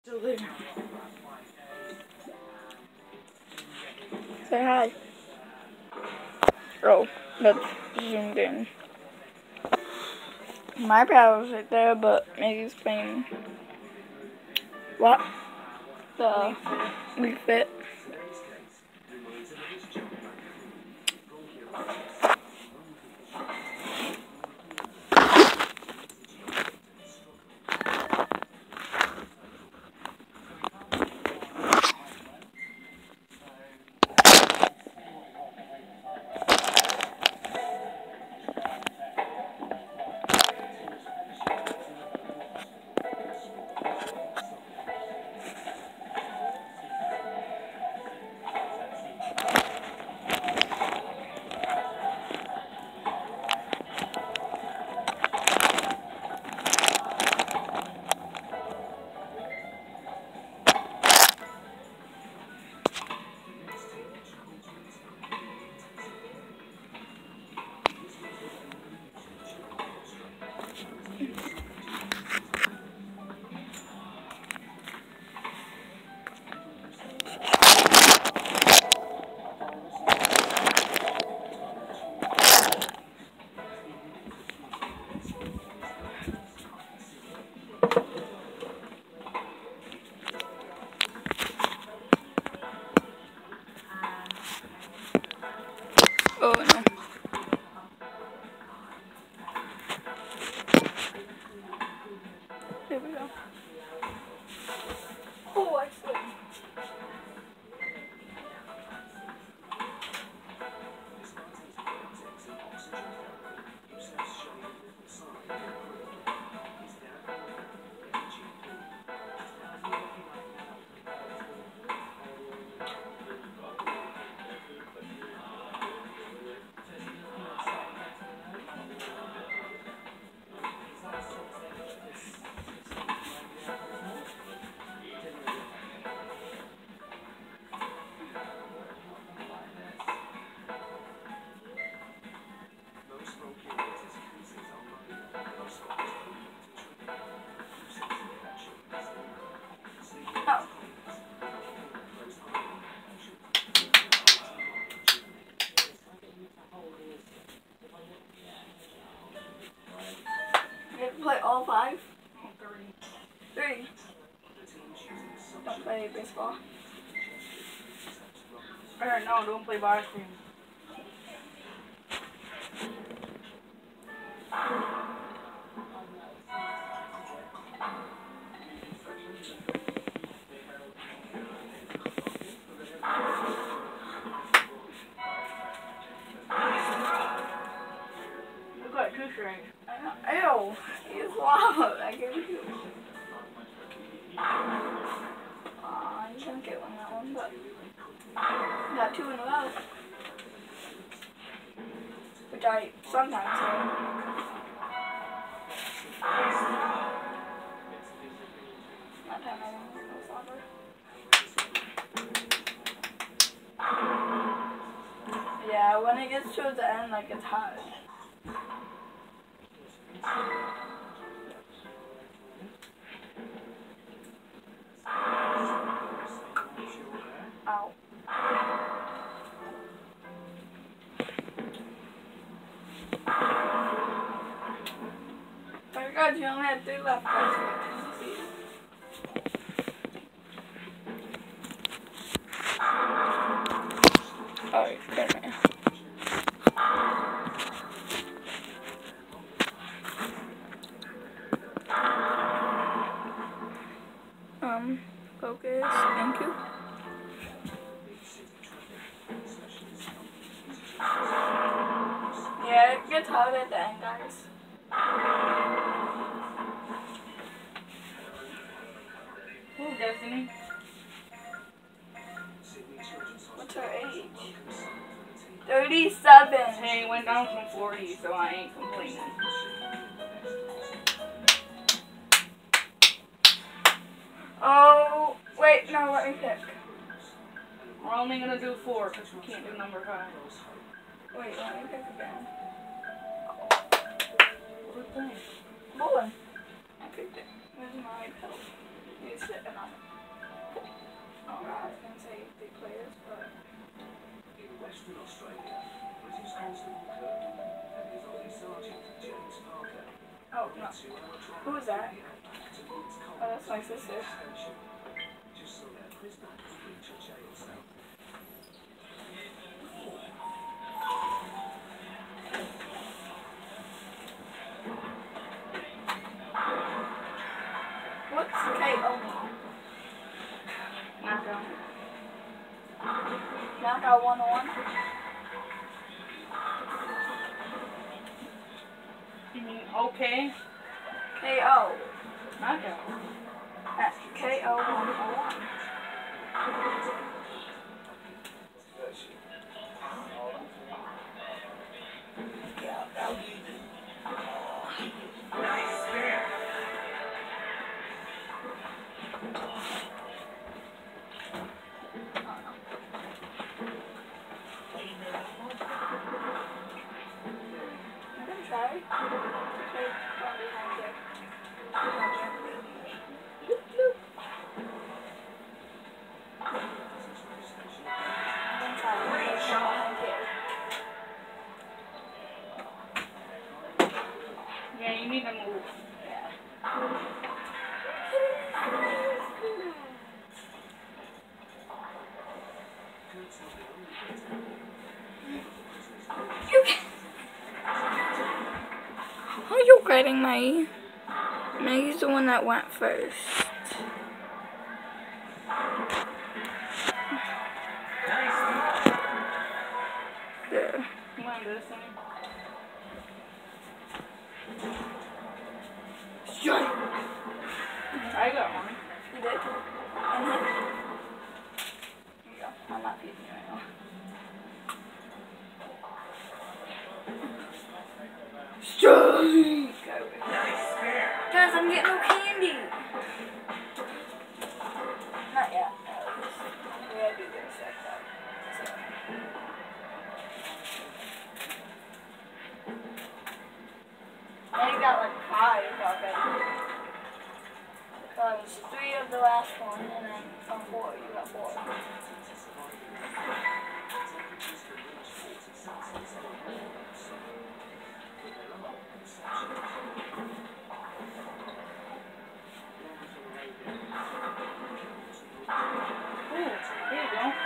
Still there. Say hi. Oh, that's zoomed in. My pal's right there, but Maggie's playing. What? The Wii Fit. Oh no. There we go. Oh, I see. Oh. You have to play all 5? 3. Don't play baseball. Or no, don't play boxing. Look like 2 strings. I know. Ew. He's loud. I give you. Aw, you didn't get one that one, but you got 2 in a row. Which I sometimes say. That time I didn't get no slobber. Yeah, when it gets towards the end, like, it's hard. Ow. Oh my god, you only had 3 left. Alright, come here. Focus, thank you. Yeah, it gets hard at the end, guys. Oh, Destiny. What's her age? 37. Hey, it went down from 40, so I ain't complaining. Oh, wait, no, let me pick. We're only gonna do 4 because we can't do number 5. Wait, let me pick again. What thing? Bowling. I picked it. Where's my pedal? You sit on it. Oh, no. Who is that? Oh, that's my sister. What's KO? Knockout. Knockout 101? You mean okay? KO. Knockout. That's KO 101. Sorry. Yeah, you need to move. Are you getting Maggie? Maggie's the one that went first. There. You want this thing? Strike! I got one. You did? And hit. There you go. I'm not feeding you right now. Strike! Guys, I'm getting no candy. Not yet. We gotta do this next time. I got like 5 already. Because 3 of the last one, and then 4. You got 4. There you go.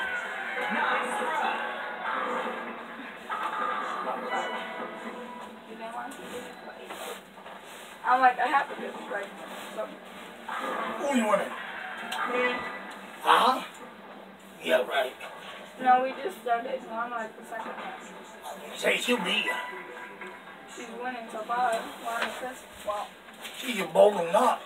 You didn't want to? I'm like, I have to do this right. So. Who you winning? Me. Huh? Yeah, right. No, we just started, so I'm like the second one. Say she'll beat you. She's winning so far. We're on the fifth. Well, She's a bowling nut.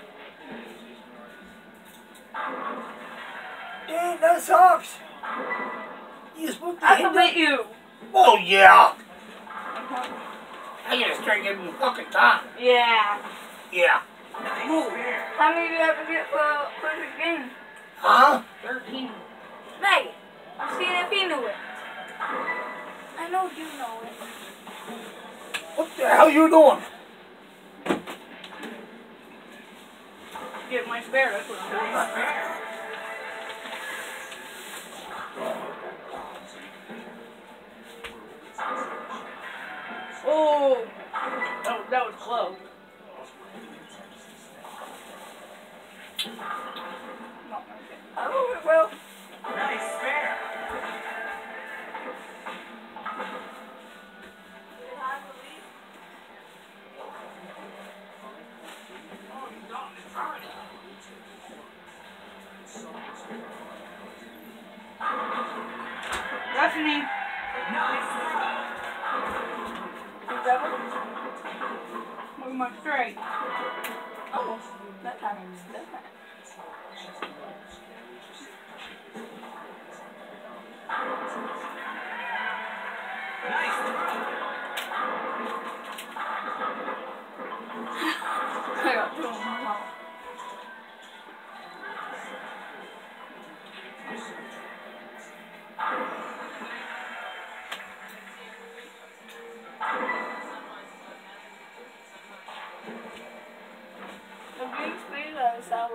Dude, that sucks. You supposed to I hit can that? beat you. Oh, yeah. I get a strike every fucking time. Yeah. Yeah. Move. how many do you have to get for perfect game? Huh? 13. Meg, I'm seeing if he knew it. I know you know it. What the hell you doing? Get my spare, that's what I'm doing. Oh, that was close. Oh, well. Nice spare. That's me. With my straight. Oh, that time is different. I got 2 in my mouth. The green squeeze are sour.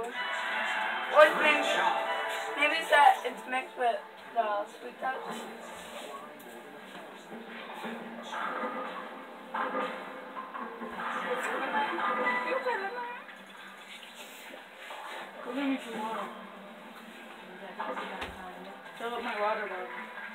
Or it's maybe it's that it's mixed with the sweet touch. Go get me some water. Fill up my water bottle.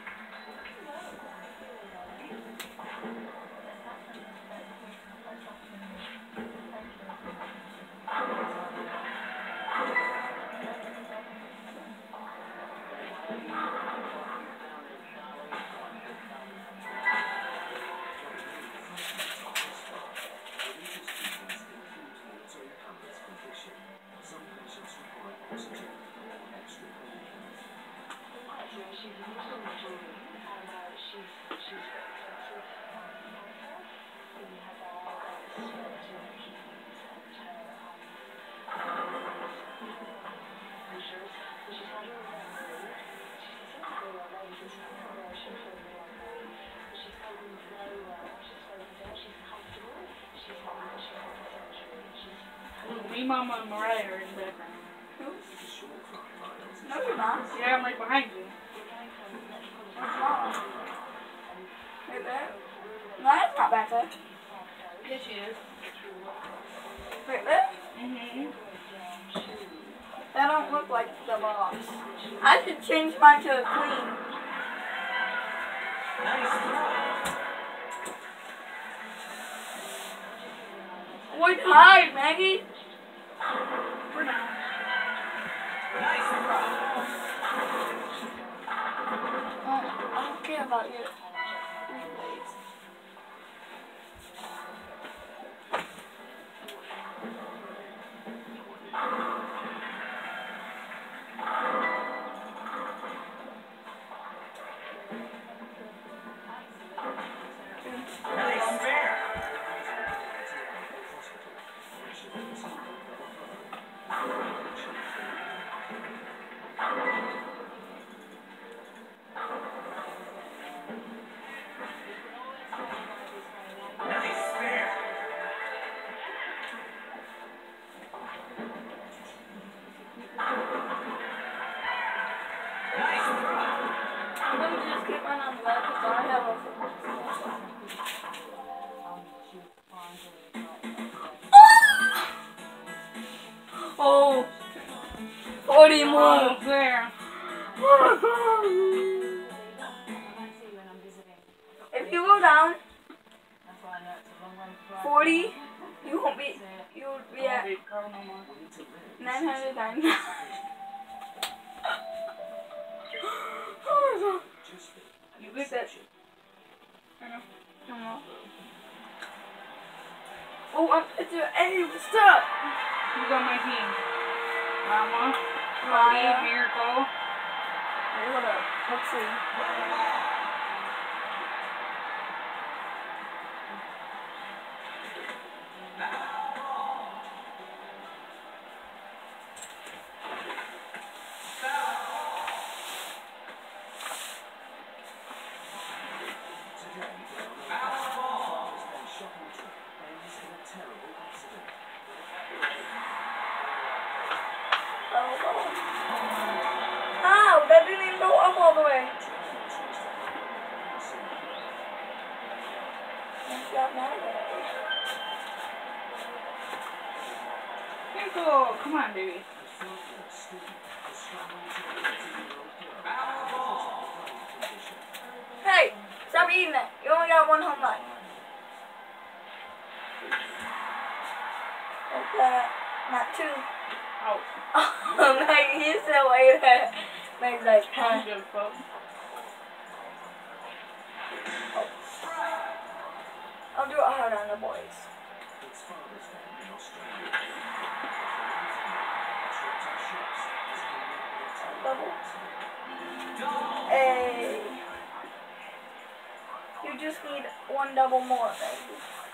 Me, Mama, and Mariah are in the background. No, you're not. Yeah, I'm right behind you. What's wrong? Right there? No, that's not back there. Yes, she is. Right there? Mm-hmm. That don't look like the box. I should change mine to a clean. What hide, Maggie? For now. I don't care about your replays. Let me just keep mine on the left because I have a... Oh! 40 more! Almost there. If you go down 40, you won't be... You would be at 999. You get that? I know. Come on. Oh, I'm picture. Hey, what's up? Who's on my team? Mama, Maya. Cody, Miracle. Hey, what up? Let's see. Ow, that didn't even go up all the way. Miracle, come on, baby. Hey, stop eating it. You only got one home run. Okay, not two. Out. Oh, Maggie, you still ate it. Maggie's like, I huh? don't give a fuck. I'll do it hard on the boys. Double. Hey. You just need one double more, Maggie.